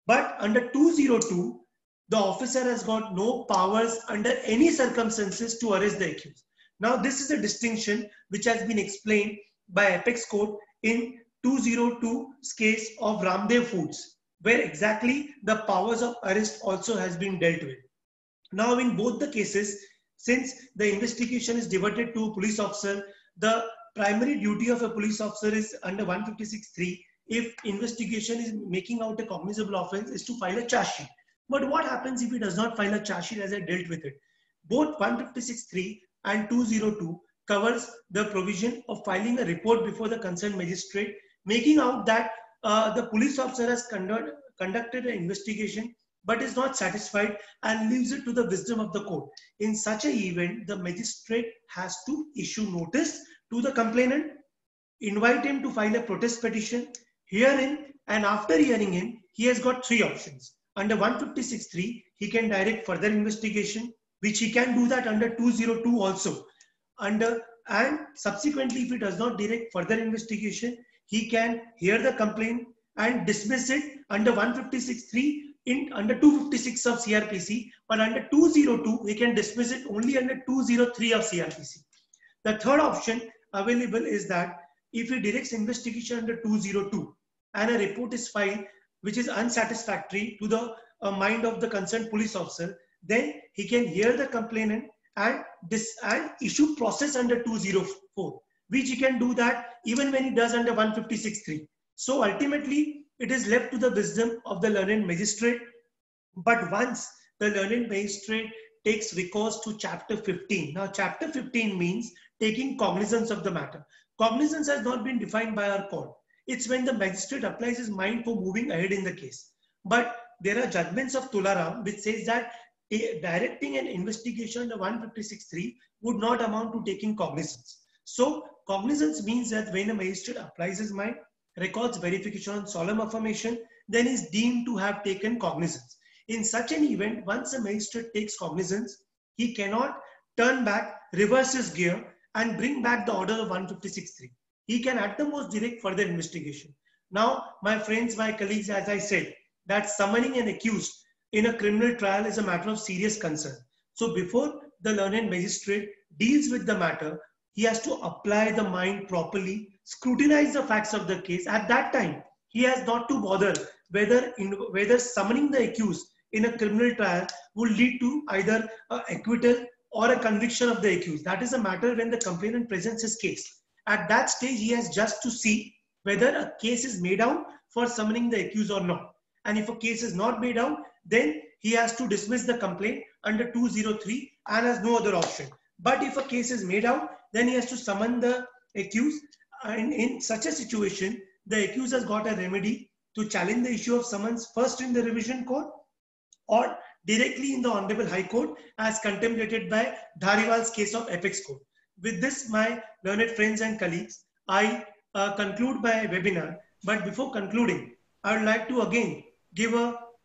C: But under 202, the officer has got no powers under any circumstances to arrest the accused. Now, this is a distinction which has been explained by Apex Court in 202's case of Ramdev Foods, where exactly the powers of arrest also has been dealt with. Now, in both the cases, since the investigation is diverted to a police officer, the primary duty of a police officer is under 156(3). If investigation is making out a cognizable offense, is to file a charge sheet. But what happens if he does not file a charge sheet, as I dealt with it? Both 156(3) and 202 covers the provision of filing a report before the concerned magistrate, making out that the police officer has conducted an investigation but is not satisfied and leaves it to the wisdom of the court. In such an event, the magistrate has to issue notice to the complainant, invite him to file a protest petition, hear him, and after hearing him, he has got three options. Under 156(3), he can direct further investigation, which he can do that under 202 also. And subsequently, if he does not direct further investigation, he can hear the complaint and dismiss it under 156(3), under 256 of CRPC, but under 202, he can dismiss it only under 203 of CRPC. The third option available is that if he directs investigation under 202 and a report is filed which is unsatisfactory to the mind of the concerned police officer, then he can hear the complainant and issue process under 204, which he can do that even when he does under 156(3). So ultimately, it is left to the wisdom of the learned magistrate. But once the learned magistrate takes recourse to chapter 15. Now, chapter 15 means taking cognizance of the matter. Cognizance has not been defined by our court. It's when the magistrate applies his mind for moving ahead in the case. But there are judgments of Tularam which says that directing an investigation under 156(3) would not amount to taking cognizance. So, cognizance means that when a magistrate applies his mind, records verification on solemn affirmation, then is deemed to have taken cognizance. In such an event, once a magistrate takes cognizance, he cannot turn back, reverse his gear, and bring back the order of 156(3). He can at the most direct further investigation. Now, my friends, my colleagues, as I said, that summoning an accused in a criminal trial is a matter of serious concern. So before the learned magistrate deals with the matter, he has to apply the mind properly, scrutinize the facts of the case. At that time, he has not to bother whether summoning the accused in a criminal trial will lead to either an acquittal or a conviction of the accused. That is a matter when the complainant presents his case. At that stage, he has just to see whether a case is made out for summoning the accused or not. And if a case is not made out, then he has to dismiss the complaint under 203 and has no other option. But if a case is made out, then he has to summon the accused. And in such a situation, the accused has got a remedy to challenge the issue of summons first in the revision court or directly in the Honorable High Court as contemplated by Dhariwal's case of Apex Court. With this, my learned friends and colleagues, I conclude my webinar. But before concluding, I would like to again give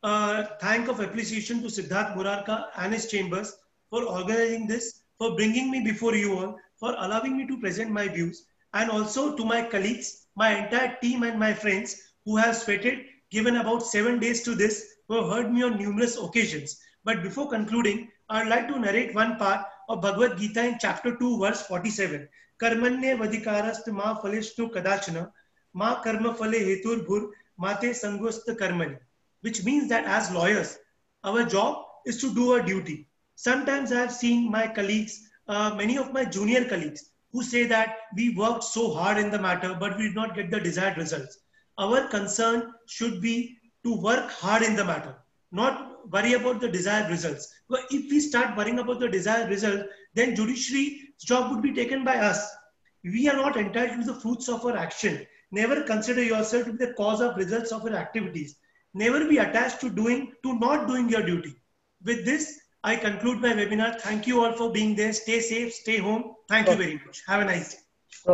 C: a thank of appreciation to Siddharth Murarka and his chambers for organizing this, for bringing me before you all, for allowing me to present my views, and also to my colleagues, my entire team and my friends who have sweated, given about 7 days to this, who have heard me on numerous occasions. But before concluding, I would like to narrate one part of Bhagavad Gita in chapter 2, verse 47. Karmanye vadikarastu ma phaleshtu kadachana, ma karma phale hetur bhur mate sangvasta karmani. Which means that as lawyers, our job is to do our duty. Sometimes I have seen my colleagues, many of my junior colleagues, who say that we worked so hard in the matter, but we did not get the desired results. Our concern should be to work hard in the matter, not worry about the desired results. But if we start worrying about the desired result, then judiciary's job would be taken by us. We are not entitled to the fruits of our action. Never consider yourself to be the cause of results of your activities. Never be attached to not doing your duty. With this, I conclude my webinar. Thank you all for being there. Stay safe, stay home. Thank you very much. Have a nice day.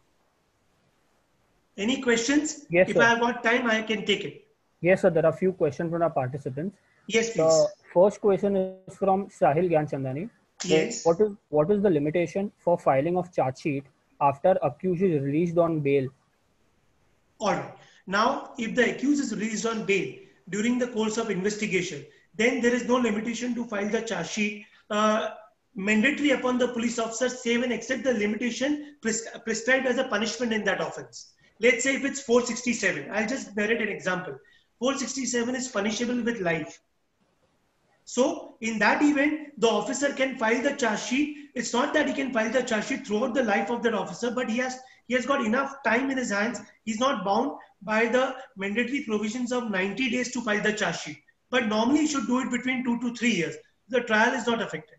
C: Any questions?
B: Yes,
C: if
B: sir.
C: I have got time, I can take it.
B: Yes, sir. There are a few questions from our participants.
C: Yes, please.
B: The first question is from Sahil Gyanchandani.
C: Yes.
B: What is the limitation for filing of charge sheet after accused is released on bail?
C: All right. Now, if the accused is released on bail, during the course of investigation, then there is no limitation to file the charge sheet mandatory upon the police officer, save and except the limitation prescribed as a punishment in that offense. Let's say if it's 467, I'll just narrate an example. 467 is punishable with life. So in that event, the officer can file the charge sheet. It's not that he can file the charge sheet throughout the life of that officer, but he has got enough time in his hands. He's not bound by the mandatory provisions of 90 days to file the charge sheet. But normally he should do it between 2 to 3 years. The trial is not affected.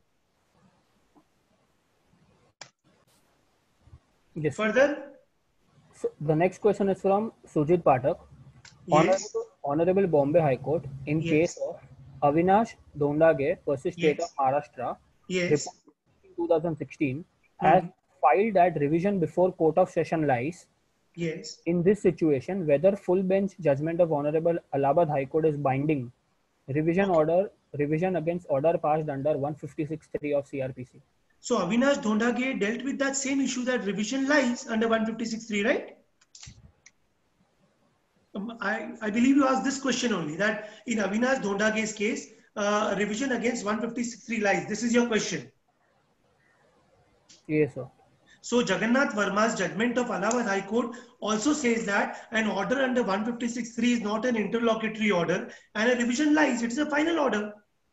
B: Yes.
C: Further?
B: So the next question is from Sujit Pathak.
C: Yes.
B: Honorable Bombay High Court, in
C: Yes.
B: case of Avinash Dhondage versus State
C: Yes.
B: of Maharashtra,
C: Yes.
B: in 2016, has filed that revision before Court of Session lies.
C: Yes.
B: In this situation, whether full bench judgment of Honorable Allahabad High Court is binding, revision against order passed under 156(3) of CRPC.
C: So Avinash Dhondage dealt with that same issue that revision lies under 156(3), right? I believe you asked this question only, that in Avinash Dhondage's case, revision against 156(3) lies. This is your question.
B: Yes, sir.
C: So Jagannath Verma's judgment of Allahabad High Court also says that an order under 156(3) is not an interlocutory order and a revision lies. It is a final order.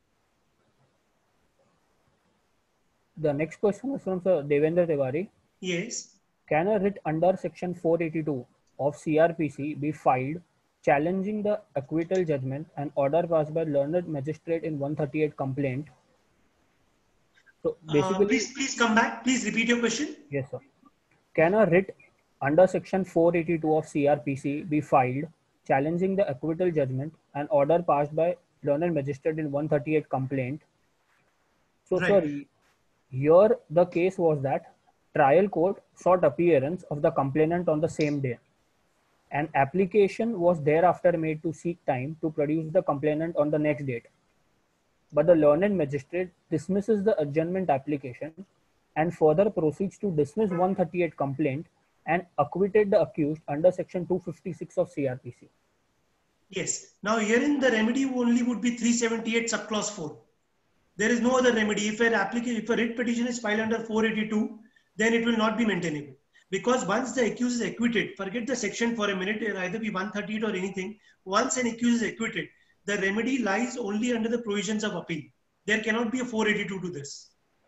B: The next question is from Sir Devendra Tiwari.
C: Yes.
B: Can a writ under section 482 of CRPC be filed challenging the acquittal judgment and order passed by learned magistrate in 138 complaint? So basically,
C: please come back. Please repeat your question.
B: Yes, sir. Can a writ under section 482 of CRPC be filed challenging the acquittal judgment and order passed by learned magistrate in 138 complaint? So,
C: Right.
B: sir, here the case was that trial court sought appearance of the complainant on the same day. An application was thereafter made to seek time to produce the complainant on the next date. But the learned magistrate dismisses the adjournment application and further proceeds to dismiss 138 complaint and acquitted the accused under section 256 of CRPC.
C: Yes. Now herein the remedy only would be 378 subclause 4. There is no other remedy. If a writ petition is filed under 482, then it will not be maintainable. Because once the accused is acquitted, forget the section for a minute, it will either be 138 or anything. Once an accused is acquitted, the remedy lies only under the provisions of appeal. There cannot be a 482 to this.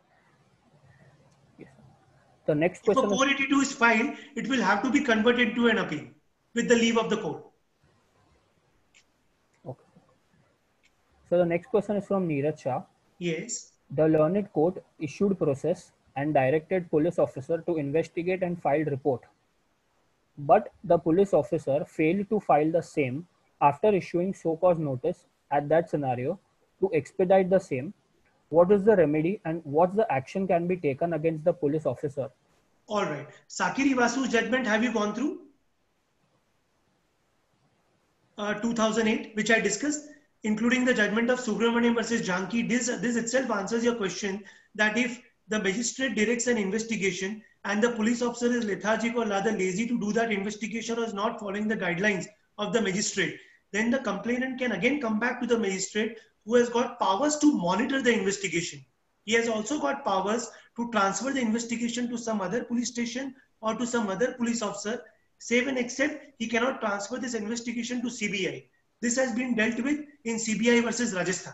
B: Yes. The next
C: If a
B: question
C: 482 is filed, it will have to be converted to an appeal with the leave of the court.
B: Okay. So the next question is from Neeraj Shah.
C: Yes.
B: The learned court issued process and directed police officer to investigate and file report. But the police officer failed to file the same after issuing so-called notice at that scenario to expedite the same. What is the remedy and what the action can be taken against the police officer?
C: All right. Sakiri Vasu's judgment, have you gone through? 2008, which I discussed, including the judgment of Subramaniam versus Janki. This itself answers your question that if the magistrate directs an investigation and the police officer is lethargic or rather lazy to do that investigation or is not following the guidelines of the magistrate, then the complainant can again come back to the magistrate who has got powers to monitor the investigation. He has also got powers to transfer the investigation to some other police station or to some other police officer, save and except he cannot transfer this investigation to CBI. This has been dealt with in CBI versus Rajasthan.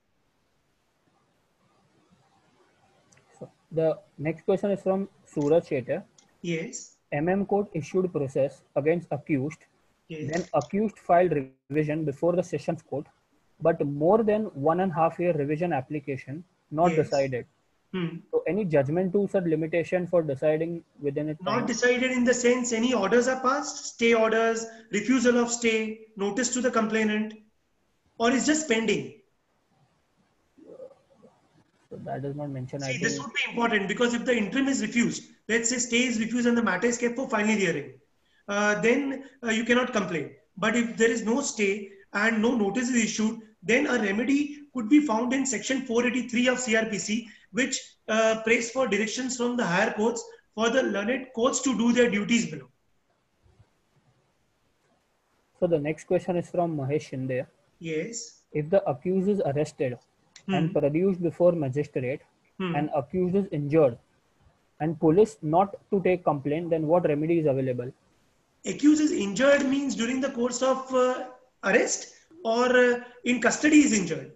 B: So the next question is from Suraj Shetty.
C: Yes.
B: Court issued process against accused.
C: Yes.
B: Then accused filed revision before the sessions court, but more than 1.5 year revision application not
C: Yes.
B: decided. So any judgment to such limitation for deciding within it?
C: Not decided in the sense any orders are passed, stay orders, refusal of stay, notice to the complainant, or is just pending.
B: So that does not mention.
C: See, this would be important because if the interim is refused, let's say stay is refused and the matter is kept for final hearing, then you cannot complain. But if there is no stay and no notice is issued, then a remedy could be found in section 483 of CRPC, which prays for directions from the higher courts for the learned courts to do their duties below.
B: So the next question is from Mahesh Shinde.
C: Yes.
B: If the accused is arrested and produced before magistrate and accused is injured and police not to take complaint, then what remedy is available?
C: Accused is injured means during the course of arrest or in custody is injured.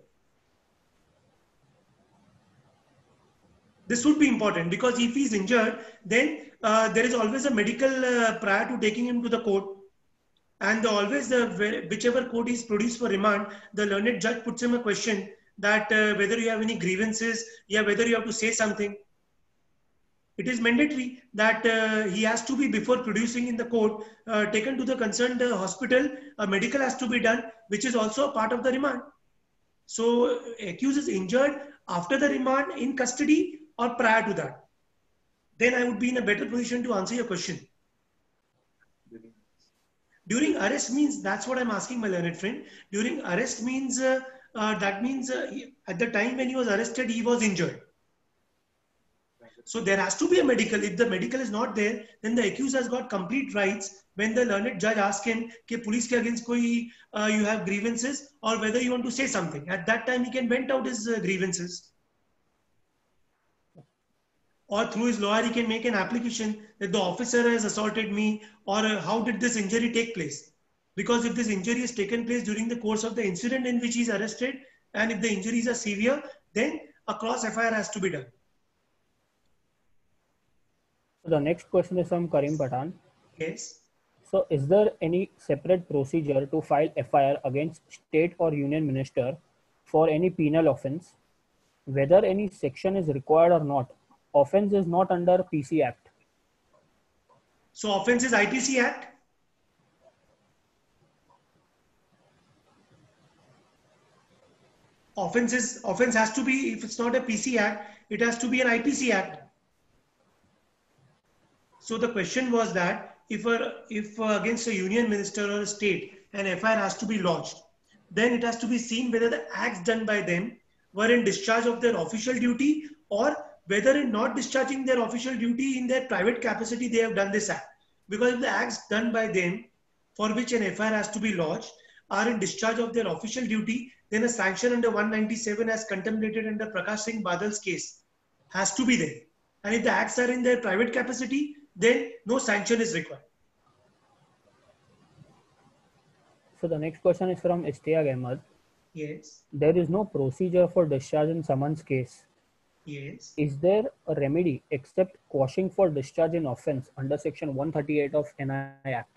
C: This would be important because if he is injured, then there is always a medical prior to taking him to the court. And always, whichever court is produced for remand, the learned judge puts him a question that whether you have any grievances, whether you have to say something. It is mandatory that he has to be, before producing in the court, taken to the concerned hospital. A medical has to be done, which is also a part of the remand. So, accused is injured after the remand, in custody, or prior to that. Then I would be in a better position to answer your question. During arrest means, that's what I'm asking my learned friend. During arrest means, that means at the time when he was arrested, he was injured. So there has to be a medical. If the medical is not there, then the accused has got complete rights. When the learned judge asks him, "Ke police ke against koi you have grievances," or whether you want to say something, at that time he can vent out his grievances. Or through his lawyer, he can make an application that the officer has assaulted me, or how did this injury take place? Because if this injury has taken place during the course of the incident in which he is arrested, and if the injuries are severe, then a cross FIR has to be done.
B: So the next question is from Karim Pathan.
C: Yes.
B: So is there any separate procedure to file FIR against state or union minister for any penal offence? Whether any section is required or not, offence is not under PC Act.
C: So offence is IPC Act. Offence has to be, if it's not a PC Act, it has to be an IPC Act. So the question was that if against a union minister or a state an FIR has to be lodged, then it has to be seen whether the acts done by them were in discharge of their official duty, or whether in not discharging their official duty in their private capacity they have done this act. Because if the acts done by them for which an FIR has to be lodged are in discharge of their official duty, then a sanction under 197 as contemplated under Prakash Singh Badal's case has to be there. And if the acts are in their private capacity, then no sanction is required.
B: So the next question is from Ishtiaq Ahmed.
C: Yes.
B: There is no procedure for discharge in someone's case.
C: Yes.
B: Is there a remedy except quashing for discharge in offence under section 138 of NI Act?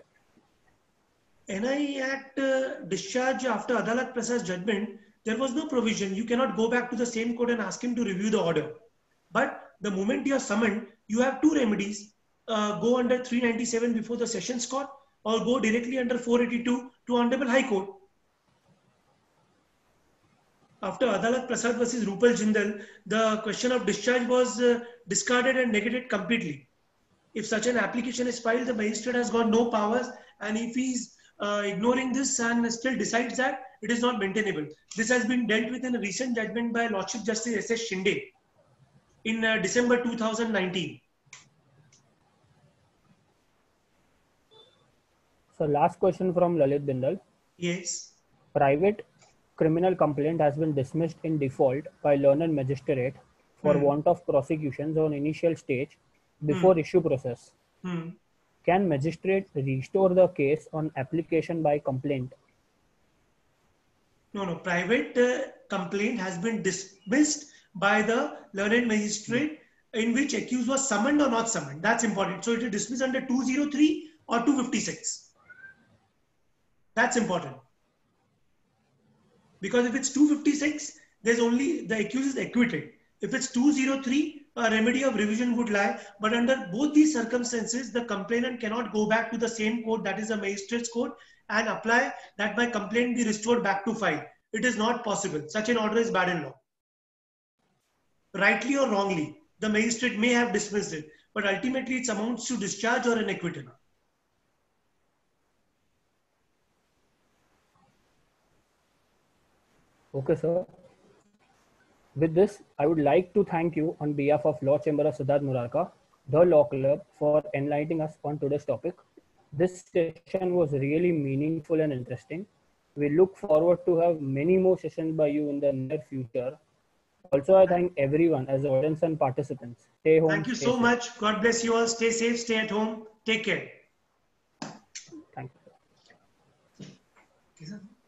C: NI Act discharge after Adalat Prasa's judgment, there was no provision. You cannot go back to the same court and ask him to review the order. But the moment you are summoned, you have two remedies. Go under 397 before the Sessions Court, or go directly under 482 to Honorable High Court. After Adalat Prasad versus Rupal Jindal, the question of discharge was discarded and negated completely. If such an application is filed, the magistrate has got no powers, and if he is ignoring this and still decides that, it is not maintainable. This has been dealt with in a recent judgment by Lordship Justice S.S. Shinde in December 2019.
B: So last question from Lalit Bindal.
C: Yes.
B: Private criminal complaint has been dismissed in default by learned magistrate for want of prosecutions on initial stage before issue process. Can magistrate restore the case on application by complaint?
C: No. Private complaint has been dismissed by the learned magistrate in which accused was summoned or not summoned. That's important. So it is dismissed under 203 or 256. That's important. Because if it's 256, there's only the accused is acquitted. If it's 203, a remedy of revision would lie. But under both these circumstances, the complainant cannot go back to the same court, that is the magistrate's court, and apply that my complaint be restored back to file. It is not possible. Such an order is bad in law. Rightly or wrongly, the magistrate may have dismissed it, but ultimately it amounts to discharge or an acquittal.
B: Okay, sir. With this, I would like to thank you on behalf of Law Chamber of Siddharth Murarka, the Law Club, for enlightening us on today's topic. This session was really meaningful and interesting. We look forward to have many more sessions by you in the near future. Also, I thank everyone as audience and participants. Stay home.
C: Thank you
B: Stay
C: so
B: safe.
C: much. God bless you all. Stay safe, stay at home. Take care.
B: Thank you.